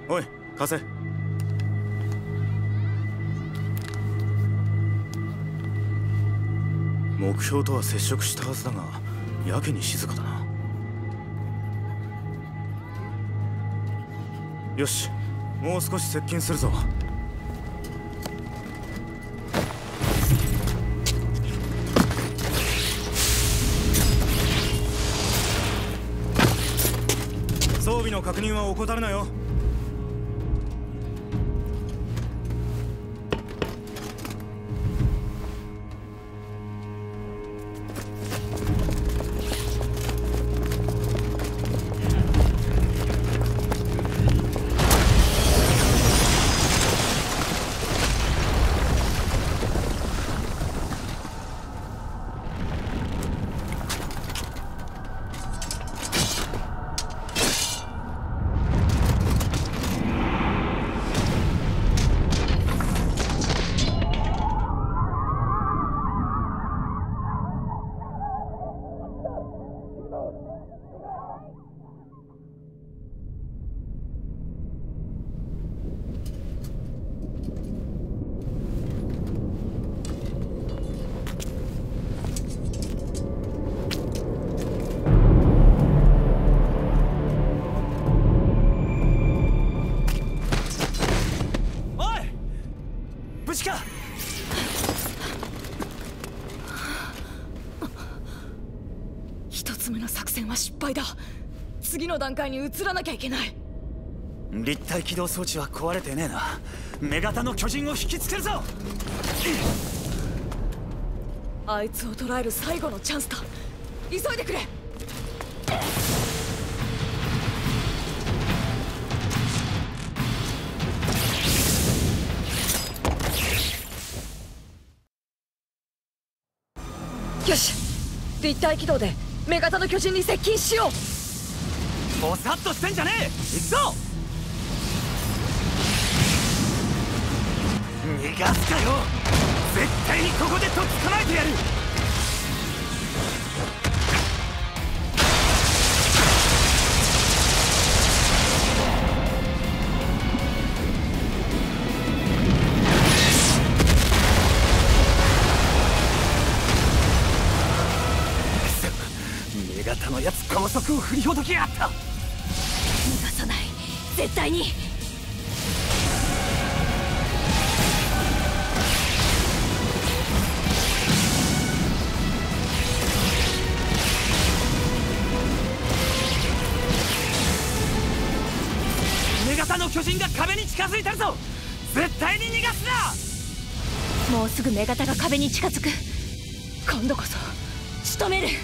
おい貸せ。目標とは接触したはずだがやけに静かだな。よし、もう少し接近するぞ。装備の確認は怠るなよ。 一つ目の作戦は失敗だ。次の段階に移らなきゃいけない。 立体起動装置は壊れてねえな。女型の巨人を引きつけるぞ。 あいつを捕らえる最後のチャンスだ。急いでくれ。よし、立体起動で女型の巨人に接近しよう。 ぼさっとしてんじゃねえ。行くぞ。逃がすかよ。絶対にここでとっ捕まえてやる。女型のやつ高速を振りほどきやがった。 逃がさない、絶対に。 女型の巨人が壁に近づいてるぞ。絶対に逃がすな。もうすぐ女型が壁に近づく。今度こそ仕留める。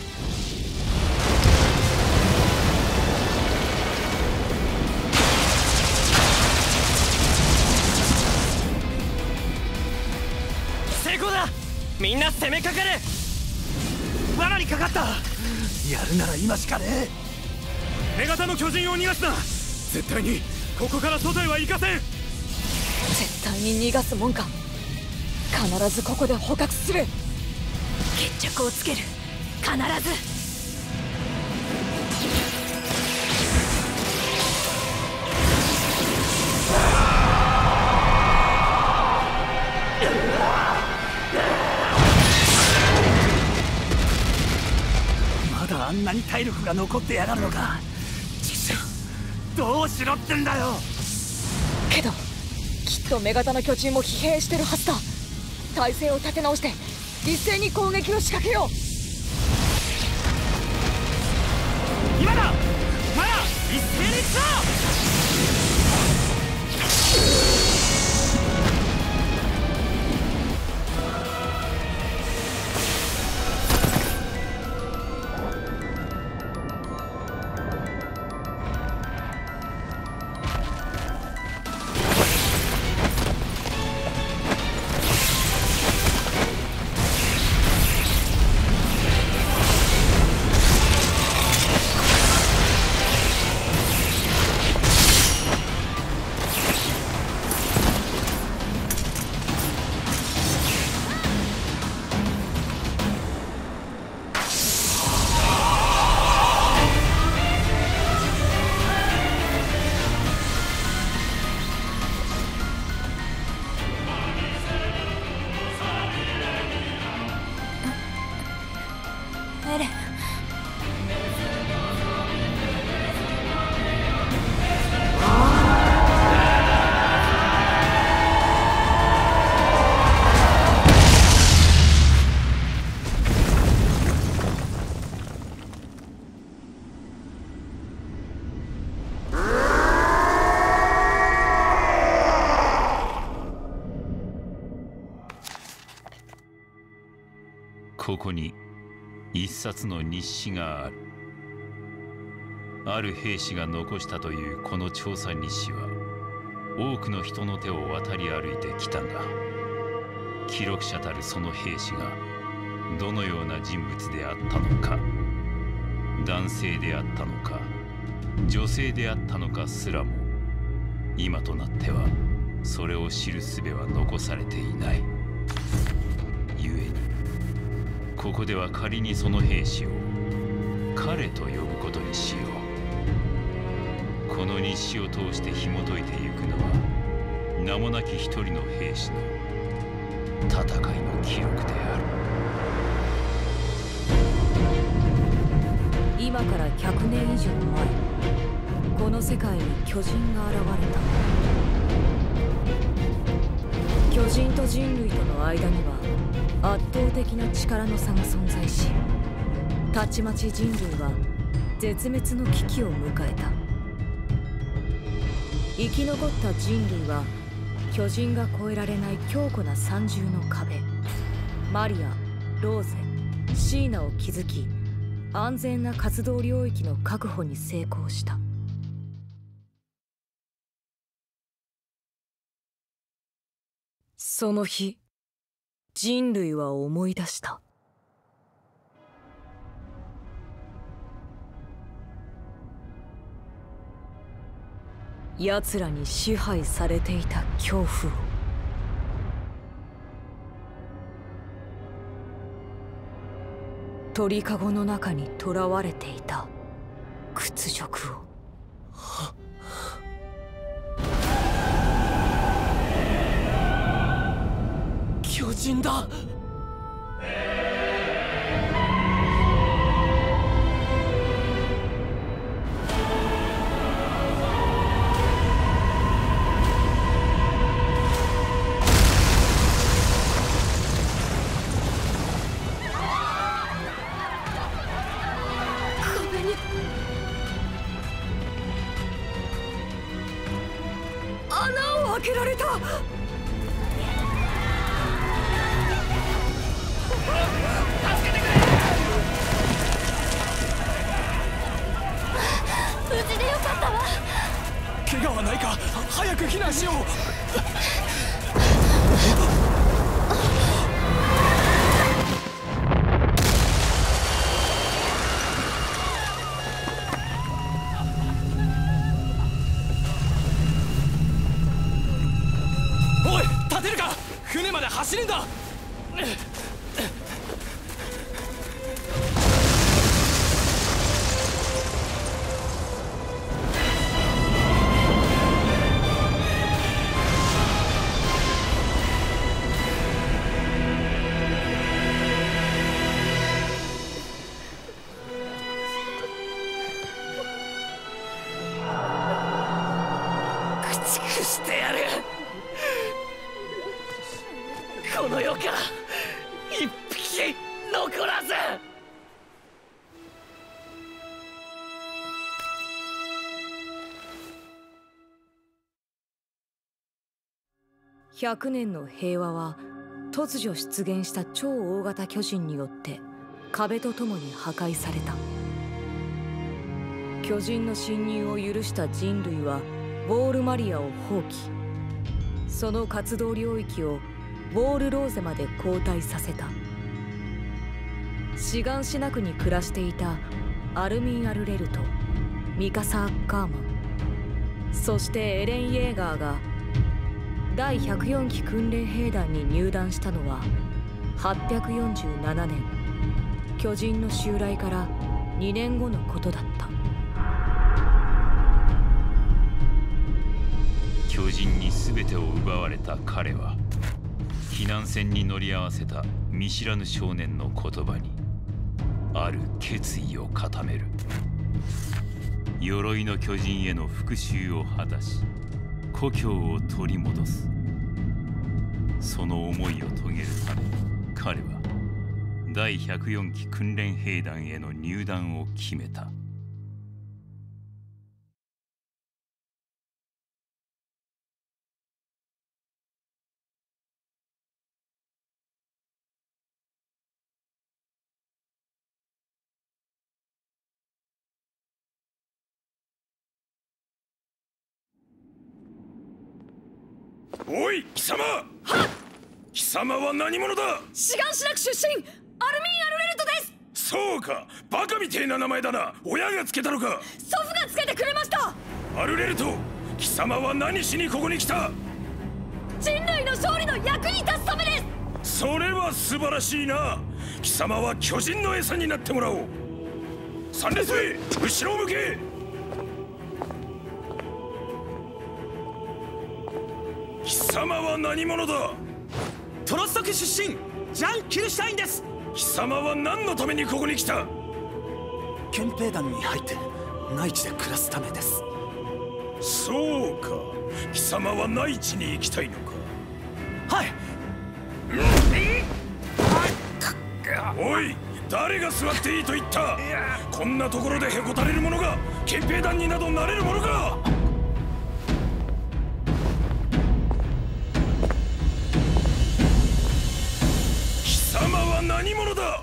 成功だ。みんな攻めかかれ。罠にかかった。やるなら今しかねえ。 女型の巨人を逃がすな。絶対にここから外へは行かせん。 絶対に逃がすもんか。必ずここで捕獲する。決着をつける。必ず。 まだあんなに体力が残ってやがるのか。どうしろってんだよ。 けどきっと女型の巨人も疲弊してるはずだ。体勢を立て直して一斉に攻撃を仕掛けよう。 今だ。まだ一斉に行くぞ。 ここに一冊の日誌がある。ある兵士が残したというこの調査日誌は多くの人の手を渡り歩いてきたが、記録者たるその兵士がどのような人物であったのか、男性であったのか女性であったのかすらも今となってはそれを知る術は残されていない。故にここでは仮にその兵士を彼と呼ぶことにしよう。この日誌を通して紐解いてゆくのは名もなき一人の兵士の戦いの記録である。 今から100年以上前、この世界に巨人が現れた。巨人と人類との間には圧倒的な力の差が存在し、たちまち人類は絶滅の危機を迎えた。生き残った人類は巨人が越えられない強固な三重の壁、マリア、ローゼ、シーナを築き、安全な活動領域の確保に成功した。その日、人類は思い出した。奴らに支配されていた恐怖を。鳥かごの中に囚われていた屈辱を。 巨人だ。 穴を開けられた。無事でよかったわ。 怪我はないか。早く避難しよう。おい、立てるか。船まで走るんだ。してやる。この世から一匹残らず。 100年の平和は突如出現した超大型巨人によって壁とともに破壊された。巨人の侵入を許した人類はウォールマリアを放棄。その活動領域をウォールローゼまで後退させた。シガンシナ区に暮らしていたアルミン・アルレルとミカサ・アッカーマン、そしてエレン・イェーガーが第104機訓練兵団に入団したのは847年、巨人の襲来から2年後のことだった。 巨人に全てを奪われた彼は避難船に乗り合わせた見知らぬ少年の言葉にある決意を固める。鎧の巨人への復讐を果たし故郷を取り戻す。その思いを遂げるため彼は第104機訓練兵団への入団を決めた。 おい貴様。貴様は何者だ。 シガンシラク出身アルミン・アルレルトです。 そうか、バカみてえな名前だな。親がつけたのか。 祖父がつけてくれました。 アルレルト、貴様は何しにここに来た。 人類の勝利の役に立つためです。 それは素晴らしいな。貴様は巨人の餌になってもらおう。3列目、後ろを向け。貴様は何者だ。 トロストク出身ジャン・キルシュタインです。 貴様は何のためにここに来た。 憲兵団に入って内地で暮らすためです。 そうか、貴様は内地に行きたいのか。 はい。 おい、誰が座っていいと言った。こんなところでへこたれる者が憲兵団になどなれるものか。貴様は何者だ。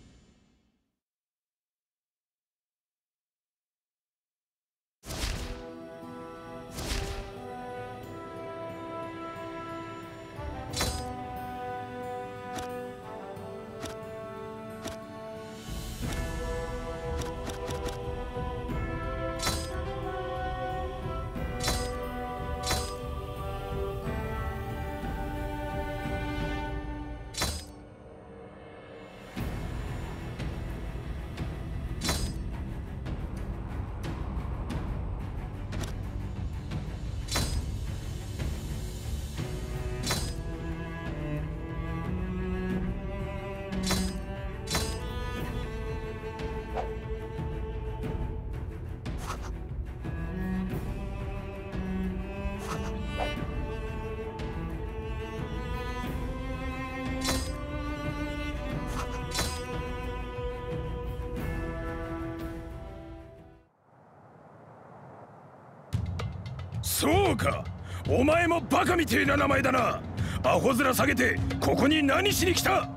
そうか、お前もバカみてえな名前だな。アホ面下げてここに何しに来た。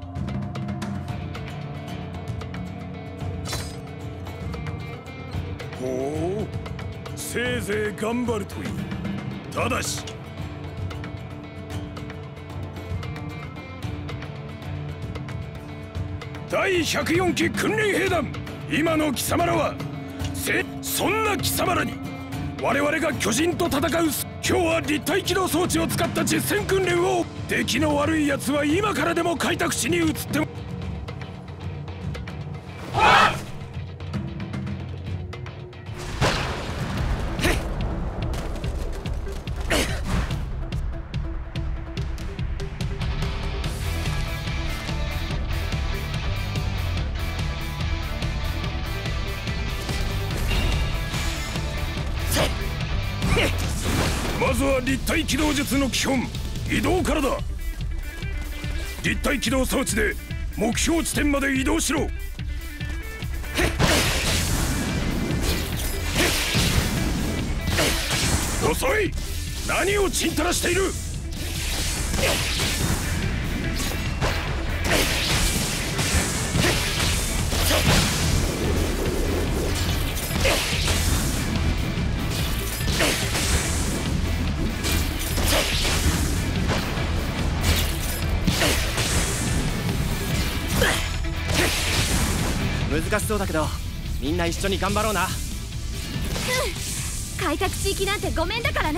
ほう、せいぜい頑張るといい。ただし第104期訓練兵団、今の貴様らはそんな貴様らに我々が巨人と戦う。今日は立体機動装置を使った実戦訓練を。出来の悪い奴は今からでも開拓地に移っても。まずは立体機動術の基本、移動からだ。立体機動装置で目標地点まで移動しろ。遅い、何をちんたらしている。 難しそうだけどみんな一緒に頑張ろうな。 開拓地域なんてごめんだからね。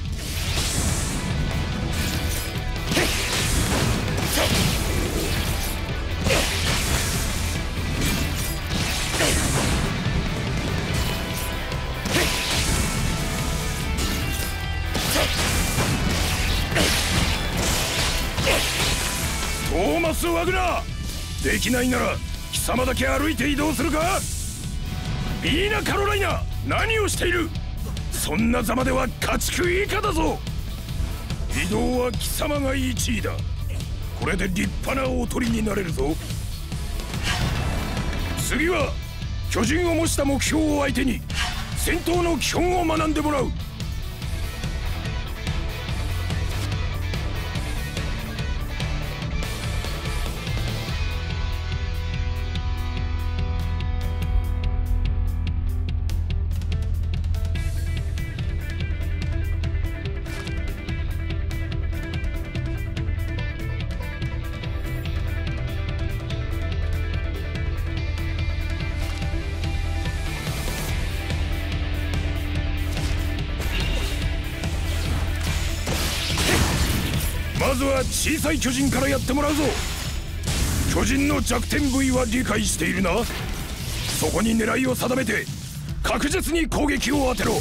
トーマス・ワグナー、できないなら貴様だけ歩いて移動するか。ミーナ・カロライナ、何をしている。そんなざまでは家畜以下だぞ。移動は貴様が1位だ。これで立派なおとりになれるぞ。次は巨人を模した目標を相手に戦闘の基本を学んでもらう。 まずは小さい巨人からやってもらうぞ。巨人の弱点部位は理解しているな。そこに狙いを定めて確実に攻撃を当てろ。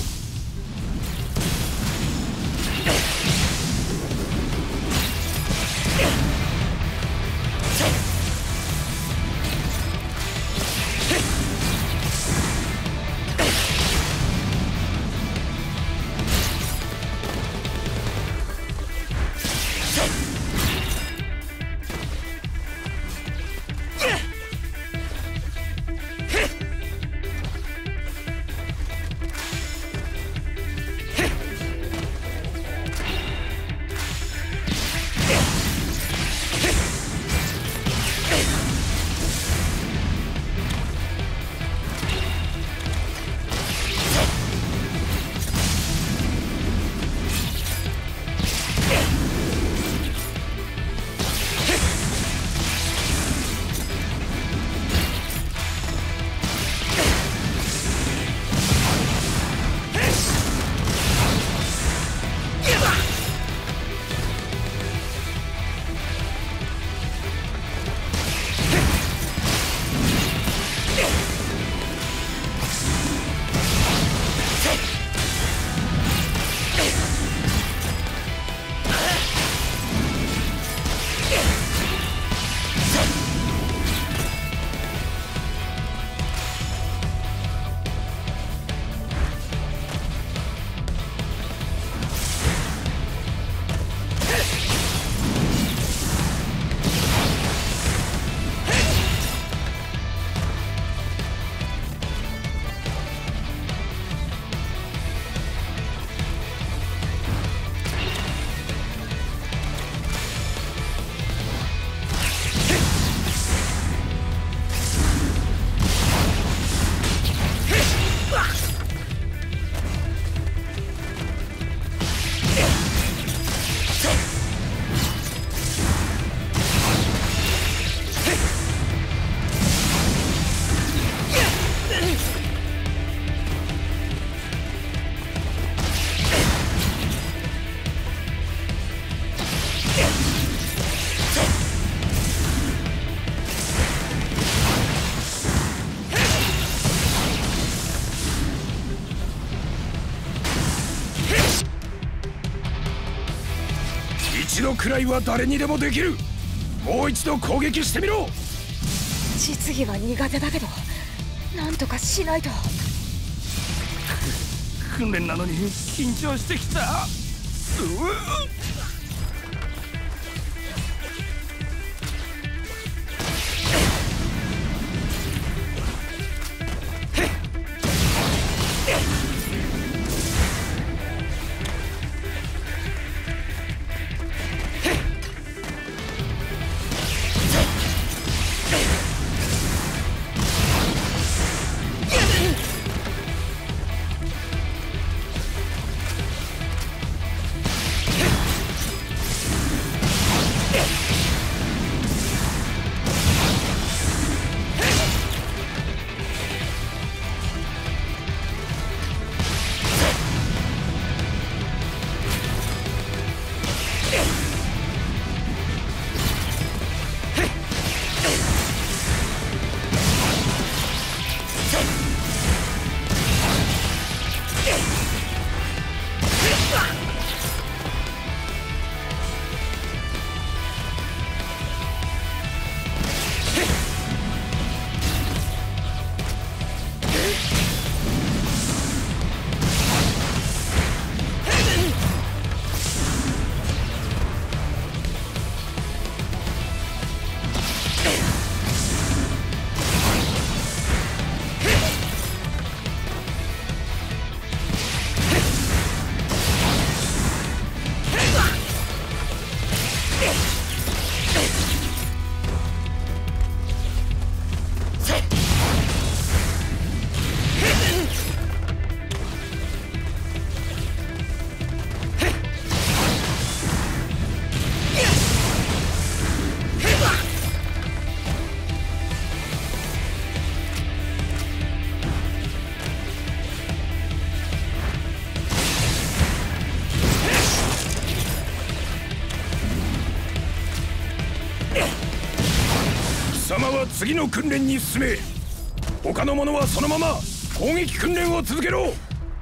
一度くらいは誰にでもできる。もう一度攻撃してみろ。 実技は苦手だけどなんとかしないと。 訓練なのに緊張してきた。 は次の訓練に進め。他の者はそのまま攻撃訓練を続けろ。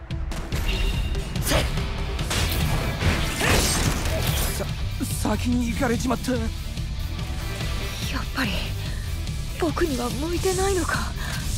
先に行かれちまった。 やっぱり僕には向いてないのか。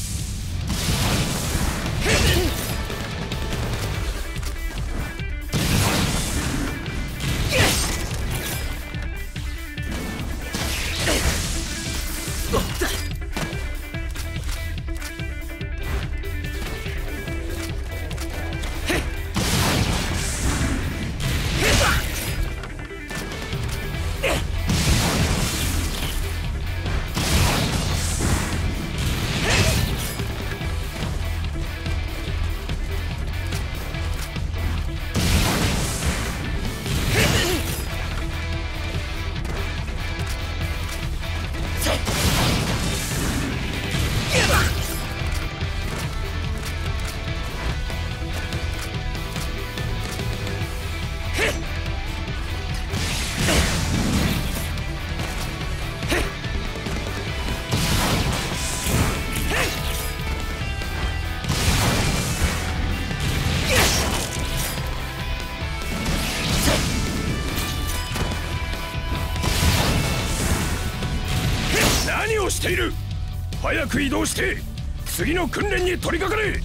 何をしている。早く移動して次の訓練に取り掛かれ。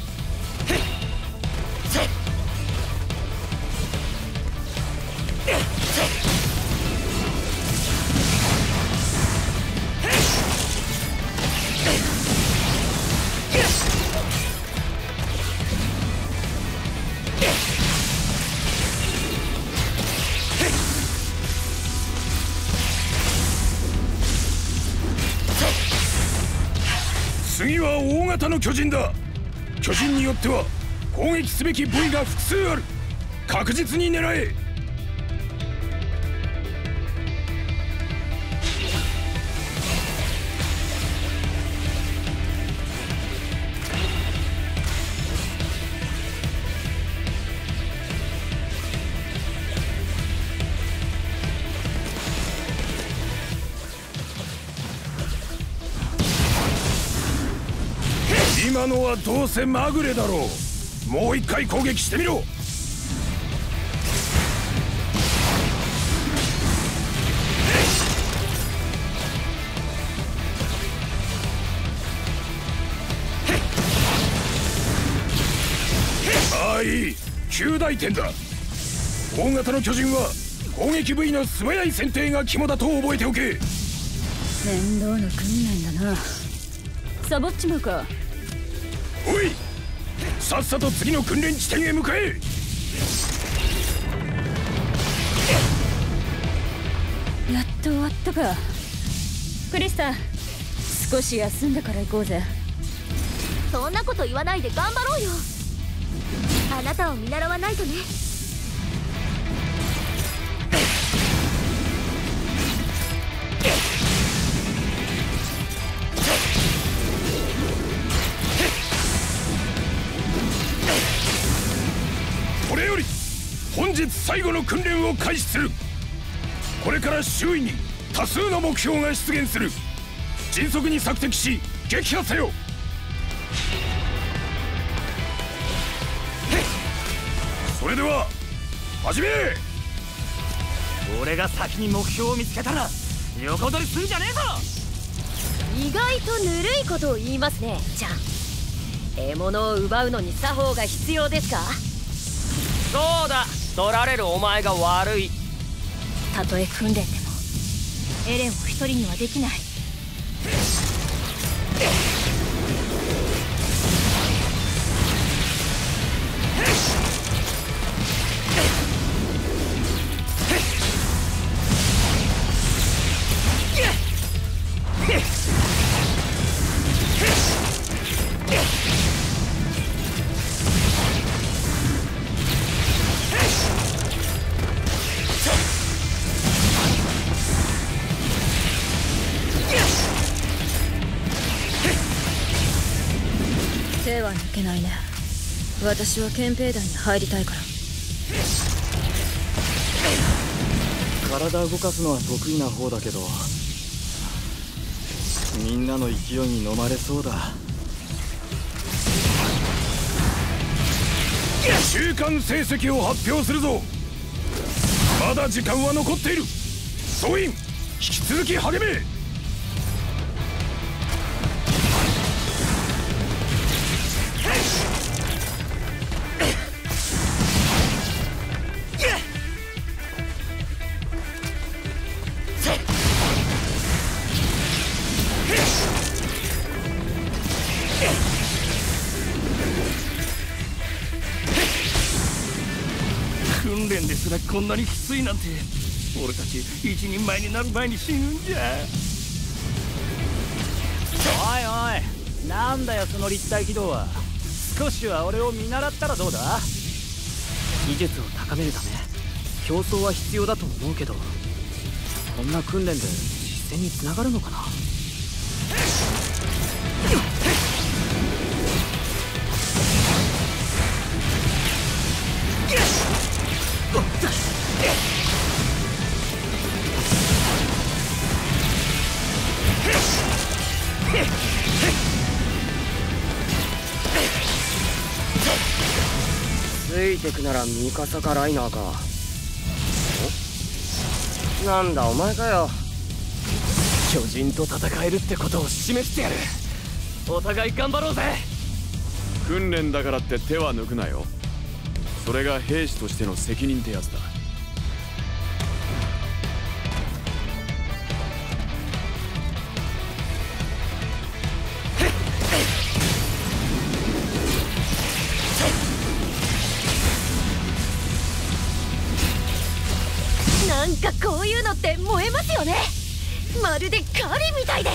次は大型の巨人だ。巨人によっては攻撃すべき部位が複数ある。確実に狙え。今のはどうせまぐれだろう。もう一回攻撃してみろ。ああ、いい。9大点だ。大型の巨人は攻撃部位の素早い選定が肝だと覚えておけ。 面倒な訓練だな。サボっちまうか。 おい、さっさと次の訓練地点へ向かえ。 やっと終わったか。クリスタ、少し休んでから行こうぜ。 そんなこと言わないで頑張ろうよ。あなたを見習わないとね。 これより本日最後の訓練を開始する。これから周囲に多数の目標が出現する。迅速に索敵し撃破せよ。それでは始め。 俺が先に目標を見つけたら横取りすんじゃねえぞ。 意外とぬるいことを言いますね。じゃあ獲物を奪うのに作法が必要ですか。 そうだ、取られるお前が悪い。 たとえ訓練でもエレンを一人にはできない。手は抜けないね。私は憲兵団に入りたいから。 体動かすのは得意な方だけど、 みんなの勢いに飲まれそうだ。 中間成績を発表するぞ。まだ時間は残っている。総員引き続き励め。 訓練ですらこんなにきついなんて、俺たち一人前になる前に死ぬんじゃ。おいおい、なんだよその立体機動は。少しは俺を見習ったらどうだ。技術を高めるため競争は必要だと思うけど、こんな訓練で実践につながるのかな。 ついてくならミカサかライナーか。なんだお前かよ。 巨人と戦えるってことを示してやる。お互い頑張ろうぜ。 訓練だからって手は抜くなよ。それが兵士としての責任ってやつだ。 なんかこういうのって燃えますよね。まるで狩りみたいです。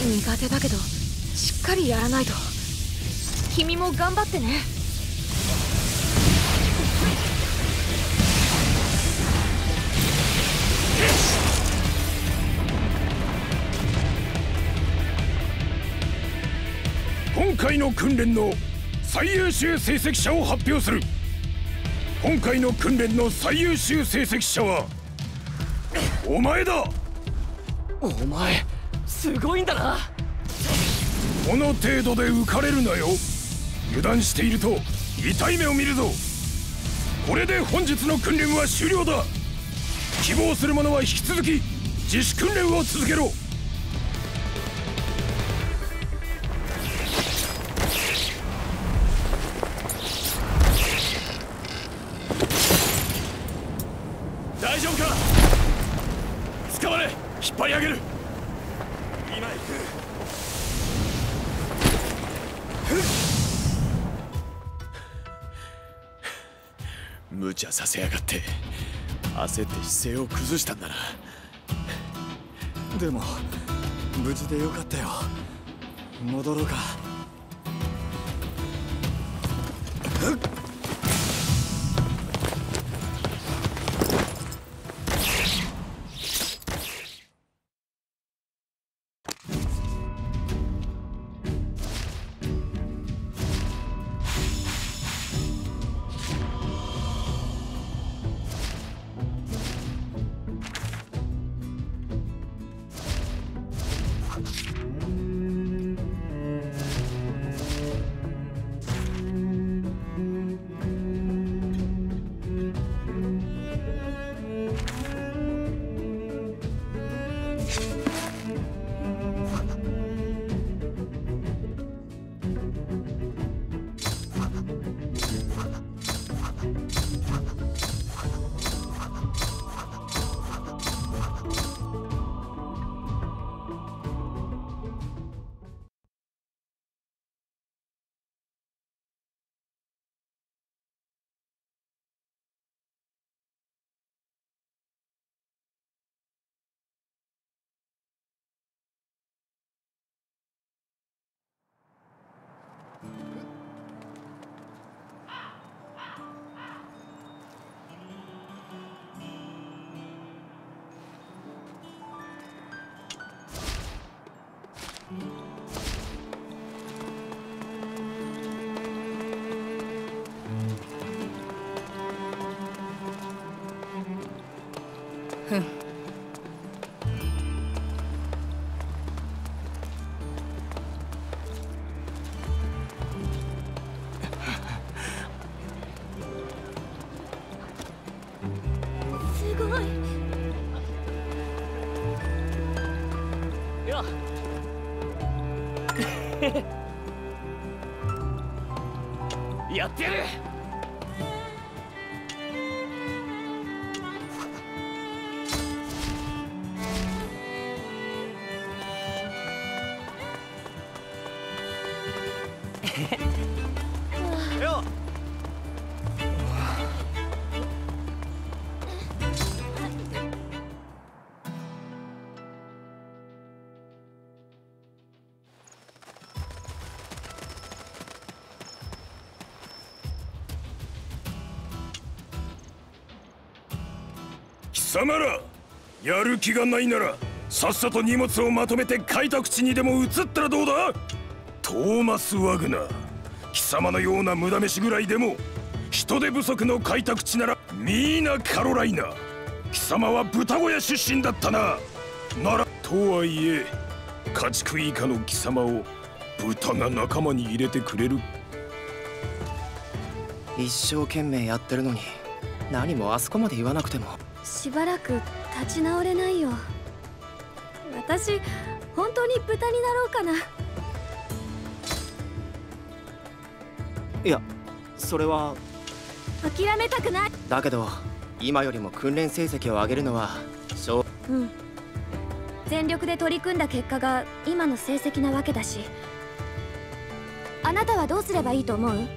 苦手だけどしっかりやらないと。君も頑張ってね。 今回の訓練の最優秀成績者を発表する。今回の訓練の最優秀成績者はお前だ。 お前すごいんだな。 この程度で浮かれるなよ。油断していると痛い目を見るぞ。これで本日の訓練は終了だ。希望する者は引き続き自主訓練を続けろ。大丈夫か。捕まれ。引っ張り上げる。今行く。 無茶させやがって。焦って姿勢を崩したんだな。 でも無事でよかったよ。戻ろうか。 すごい。 いややってやる。よ貴様ら、やる気がないならさっさと荷物をまとめて開拓地にでも移ったらどうだ。トーマス・ワグナー、貴様のような無駄飯ぐらいでも人手不足の開拓地ならミーナ・カロライナ。貴様は豚小屋出身だったな。ならとはいえ家畜以下の貴様を豚が仲間に入れてくれる。 一生懸命やってるのに何もあそこまで言わなくても。 しばらく立ち直れないよ。私本当に豚になろうかな。 いや、それは諦めたくない。 だけど今よりも訓練成績を上げるのは全力で取り組んだ結果が今の成績なわけだし。あなたはどうすればいいと思う？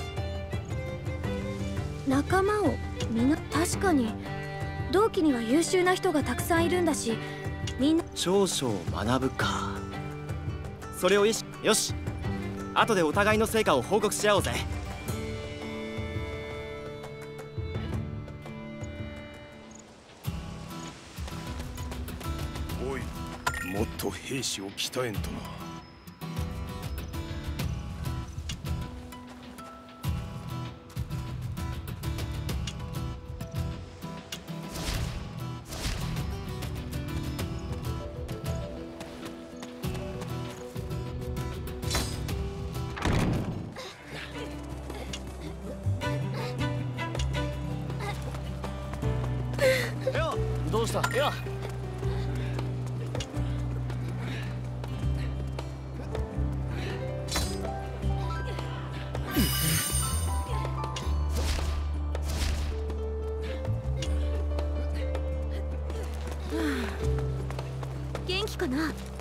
仲間をみんな。確かに同期には優秀な人がたくさんいるんだし、みんな長所を学ぶか。それをよし、後でお互いの成果を報告し合おうぜ。 おい、もっと兵士を鍛えんとな。 どうした。いや元気かな？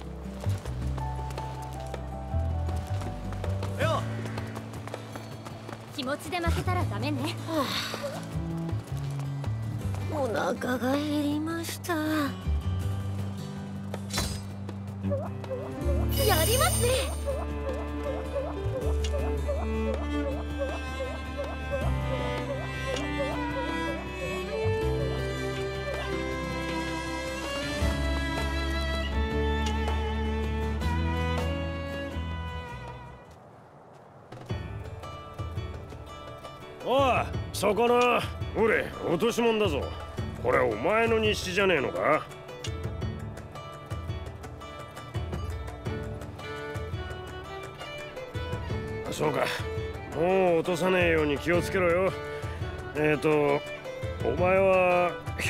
よ気持ちで負けたらダメね。お腹が減りました。やりますね。 おい、そこな。ほれ、落とし物だぞ。これお前の日誌じゃねえのか？そうか。もう落とさねえように気をつけろよ。お前は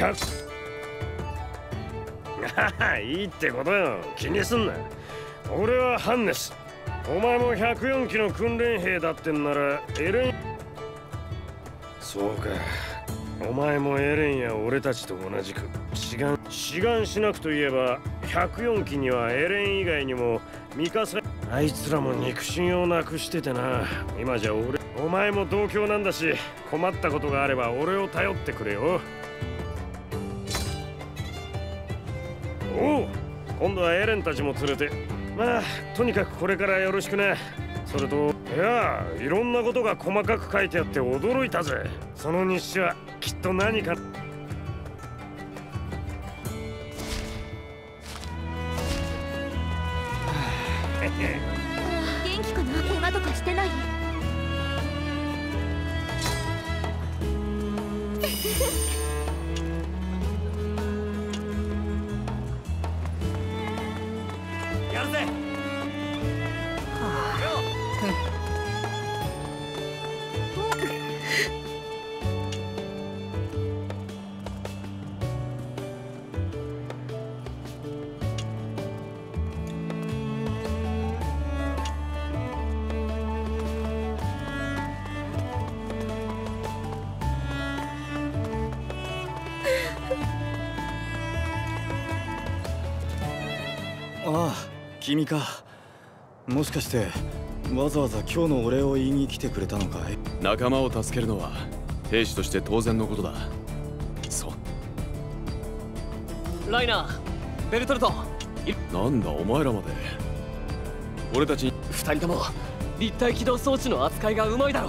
100いいってことよ。気にすんな。俺はハンネス。お前も104期の訓練兵だってんならエレン。そうか。お前もエレンや俺たちと同じく志願しなくといえば104期にはエレン以外にもミカサ。あいつらも肉親をなくしててな。今じゃお前も同郷なんだし、困ったことがあれば俺を頼ってくれよ。おう、今度はエレンたちも連れて。まあとにかくこれからよろしくな。それといろんなことが細かく書いてあって驚いたぜ。その日誌はきっと何か。 元気かな？怪我とかしてない？ やるぜ。 ああ、君か。もしかしてわざわざ今日のお礼を言いに来てくれたのかい？ 仲間を助けるのは兵士として当然のことだ。そう。 ライナー、ベルトルト。 なんだお前らまで。俺たち 2人とも立体起動装置の扱いがうまいだろう。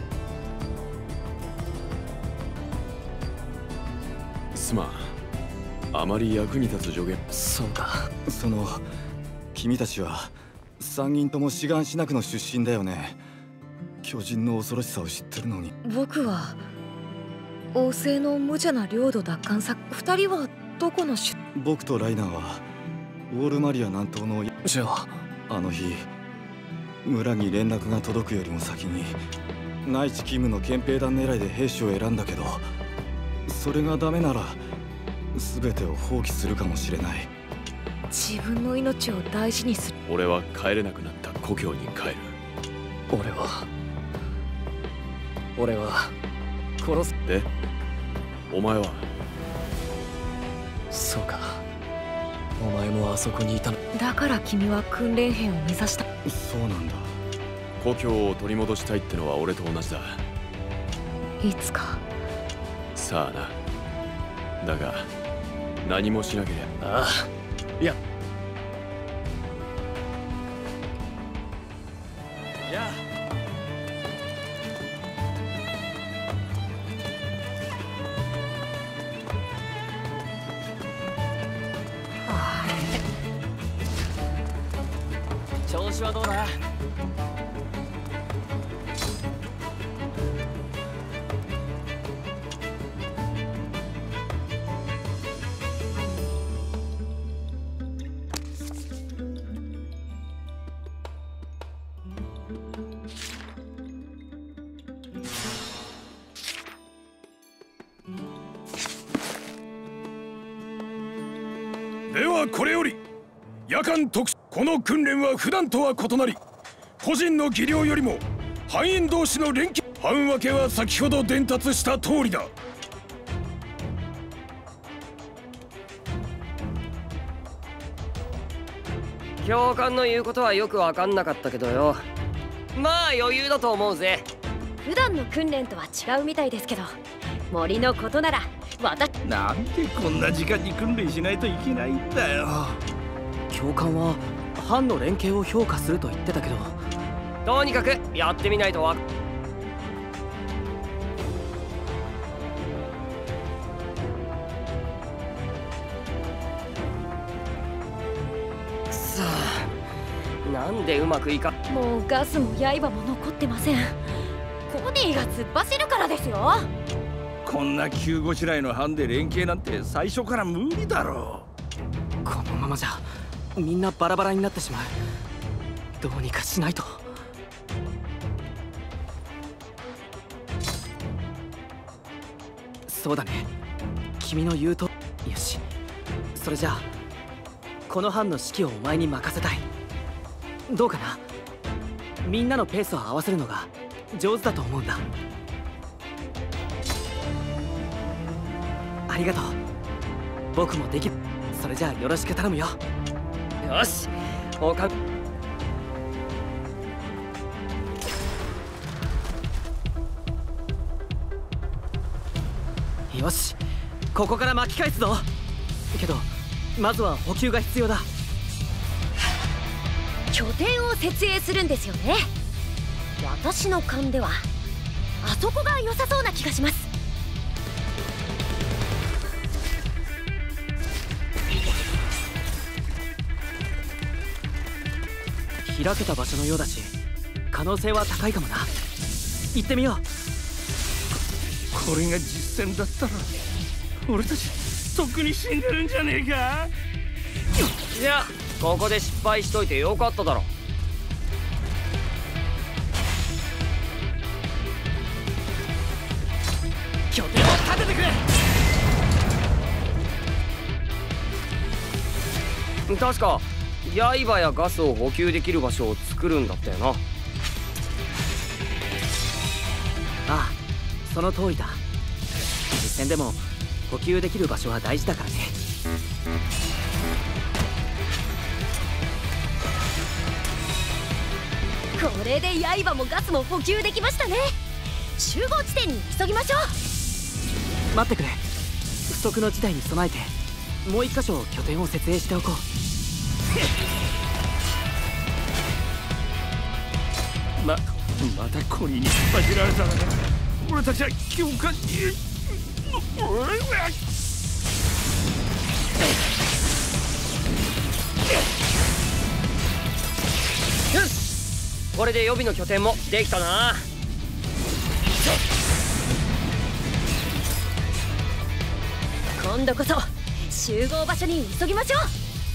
すまん、あまり役に立つ助言。 そうか。 君たちは3人とも志願しなくの出身だよね。巨人の恐ろしさを知ってるのに。 僕は王政の無茶な領土奪還作。2人はどこの僕とライナーはウォールマリア南東の。 じゃあの日村に連絡が届くよりも先に内地勤務の憲兵団狙いで兵士を選んだけど、それがダメなら全てを放棄するかもしれない。 自分の命を大事にする。 俺は帰れなくなった故郷に帰る。 俺は殺す。 でお前は？ そうか、お前もあそこにいたの。 だから君は訓練兵を目指した。 そうなんだ。 故郷を取り戻したいってのは俺と同じだ。 いつか。 さあな。だが何もしなければ。 ああ、いや。じゃあ。調子はどうだ？ ではこれより夜間特殊。この訓練は普段とは異なり、個人の技量よりも班員同士の連携。班分けは先ほど伝達した通りだ。 教官の言うことはよく分かんなかったけどよ。まあ余裕だと思うぜ。 普段の訓練とは違うみたいですけど、森のことなら私。 なんでこんな時間に訓練しないといけないんだよ。 教官は班の連携を評価すると言ってたけど、 とにかくやってみないとわ。さあ、なんでうまくいか。 もうガスも刃も残ってません。コニーが突っ走るからですよ。 こんな急ごしらえの班で連携なんて最初から無理だろう。このままじゃみんなバラバラになってしまう。どうにかしないと。そうだね、君の言うと。よし、それじゃあこの班の指揮をお前に任せたい。どうかな？みんなのペースを合わせるのが上手だと思うんだ。ありがとう。僕もできる。それじゃあよろしく頼むよ。 よし、他。 よし、ここから巻き返すぞ。けどまずは補給が必要だ。 拠点を設営するんですよね。私の勘ではあそこが良さそうな気がします。 開けた場所のようだし、可能性は高いかもな。行ってみよう。 これが実戦だったら俺たちとっくに死んでるんじゃねえか。 いや、ここで失敗しといてよかっただろ。 拠点を立ててくれ。確か刃やガスを補給できる場所を作るんだったよな。 ああ、その通りだ。実戦でも補給できる場所は大事だからね。 これで刃もガスも補給できましたね。集合地点に急ぎましょう。 待ってくれ。不測の事態に備えてもう一箇所拠点を設営しておこう。 またコニーに引っ張られたら俺たちは教官によし、これで予備の拠点もできたな。 今度こそ集合場所に急ぎましょう。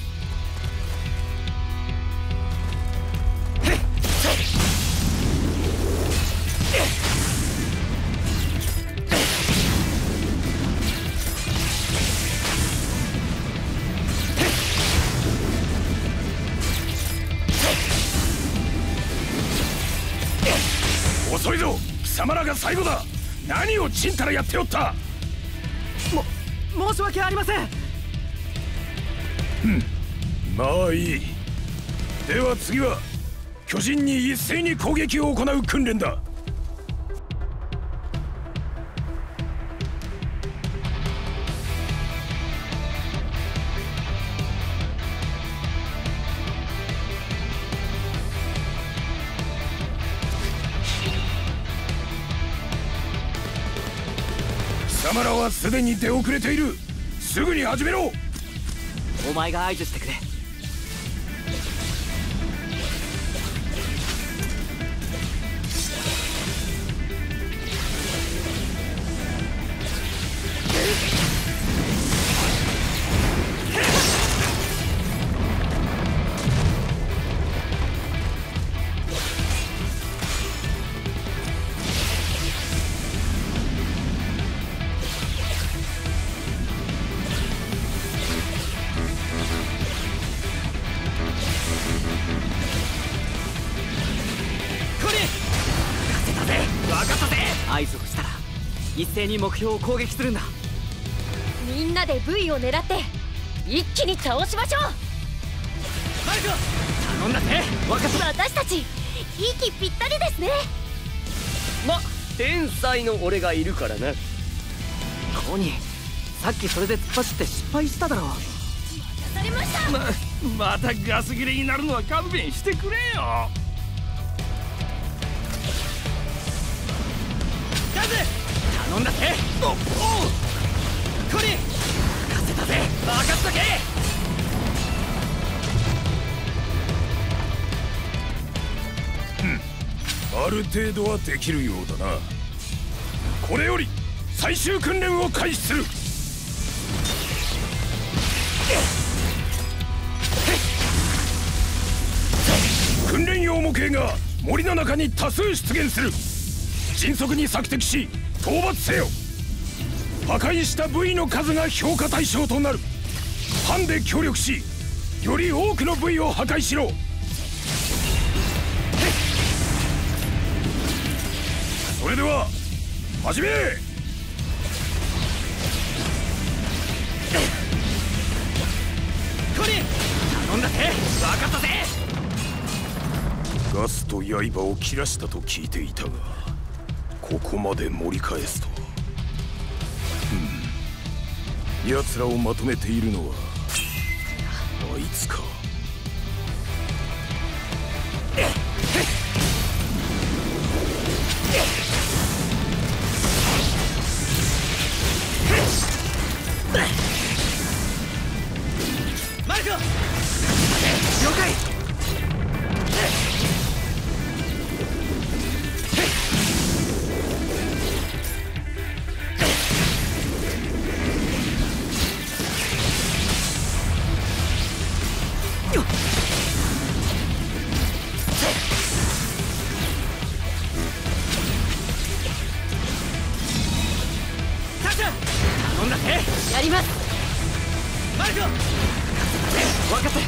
遅いぞ、貴様らが最後だ。何をちんたらやっておった。 申し訳ありません。 まあいい。では次は巨人に一斉に攻撃を行う訓練だ。貴様らはすでに出遅れている。すぐに始めろ。 お前が合図してくれ。合図をしたら一斉に目標を攻撃するんだ。 みんなで V を狙って一気に倒しましょう。 マルコ、頼んだぜ。 私たち息ぴったりですね。 天才の俺がいるからな。 コニー、さっきそれで突っ走って失敗しただろう。 やされました。 またガス切れになるのは勘弁してくれよ。 頼んだぜ。おう、コニー、任せたぜ。任せとけ。 ある程度はできるようだな。これより最終訓練を開始する。訓練用模型が森の中に多数出現する。迅速に索敵し討伐せよ。破壊した部位の数が評価対象となる。班で協力しより多くの部位を破壊しろ。それでは始め。 コニー、頼んだぜ。分かったぜ。 ガスと刃を切らしたと聞いていたが、ここまで盛り返すとは。奴らをまとめているのはあいつか。 マルコ、了解。頼んだぜ。 やります。 マルコ、分かった。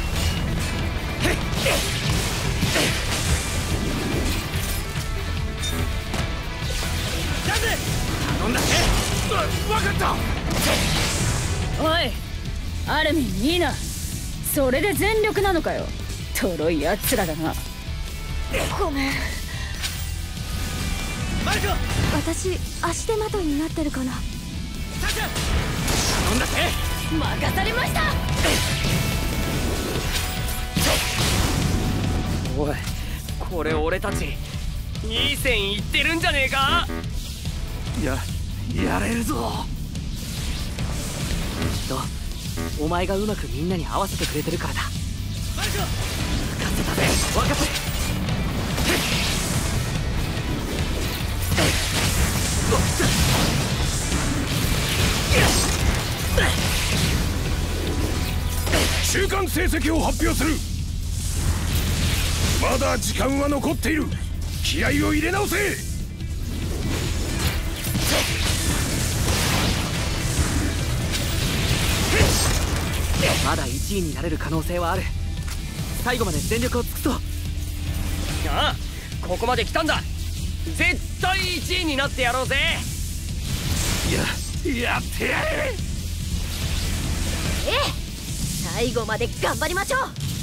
頼んだぜ。分かった。 おい、アルミン、ニーナ、それで全力なのかよ。とろいやつらだな。 ごめん。 マルコ、 私足手まといになってるかな。 頼んだぜ。 任されました。 おい、これ俺たちいい線いってるんじゃねえか。 やれるぞ。きっとお前がうまくみんなに合わせてくれてるからだ。マルコ、任せたぜ。分かった。 中間成績を発表する。まだ時間は残っている。気合を入れ直せ。 まだ1位になれる可能性はある。最後まで全力を尽くそう。 ああ、ここまで来たんだ。絶対1位になってやろうぜ。 やってやれ。 最後まで頑張りましょう。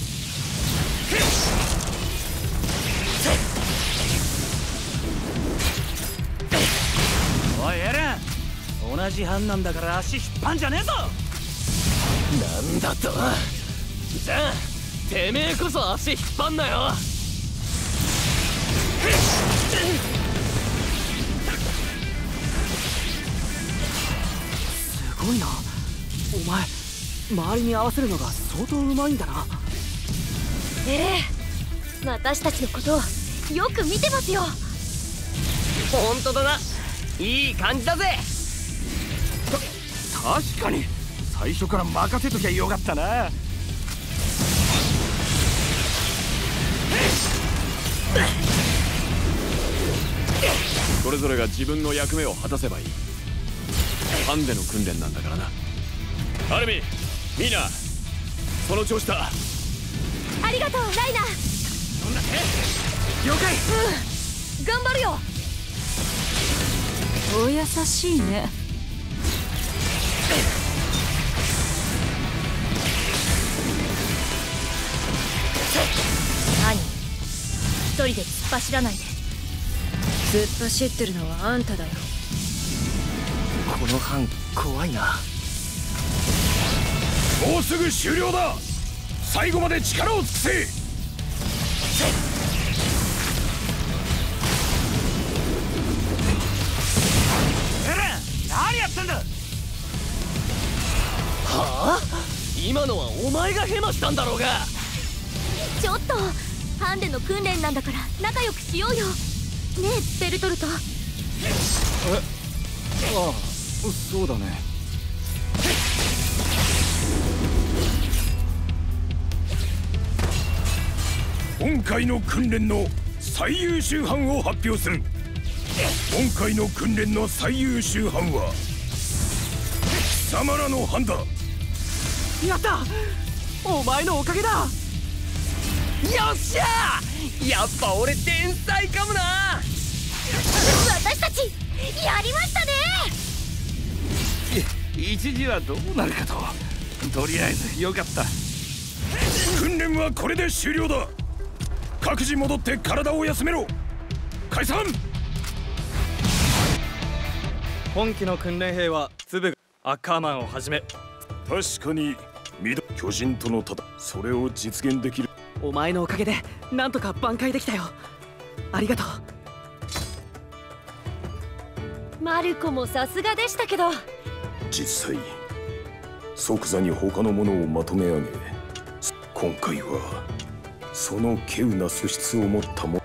おいエレン、同じ班なんだから足引っ張んじゃねえぞ。なんだと。じゃあてめえこそ足引っ張んなよ。すごいな、お前周りに合わせるのが相当うまいんだな。 私たちのことをよく見てますよ。 本当だな、いい感じだぜ。 確かに最初から任せときゃよかったな。 それぞれが自分の役目を果たせばいい。班での訓練なんだからな。アルミ、ミーナ、その調子だ。 ありがとうライナー。 そんな手了解。 頑張るよ。 お優しいね。 何、一人で突っ走らないで。突っ走ってるのはあんただよ。 この班怖いな。 もうすぐ終了だ。最後まで力を尽くせ。 エレン、何やってんだ。はあ、今のはお前がヘマしたんだろうが。 ちょっとハンデの訓練なんだから仲良くしようよ。ねえベルトルト。 ああ、そうだね。 今回の訓練の最優秀班を発表する。今回の訓練の最優秀班は貴様らの班だ。 やった、お前のおかげだ。 よっしゃー、やっぱ俺天才かもな。 私たちやりましたね。 一時はどうなるかと。とりあえずよかった。 訓練はこれで終了だ。各自戻って体を休めろ。解散。 今期の訓練兵はツブ、アッカーマンをはじめ。 確かに巨人との戦い、それを実現できる。 お前のおかげでなんとか挽回できたよ。ありがとう。 マルコもさすがでしたけど、 実際即座に他のものをまとめ上げ、今回はその稀有な素質を持ったも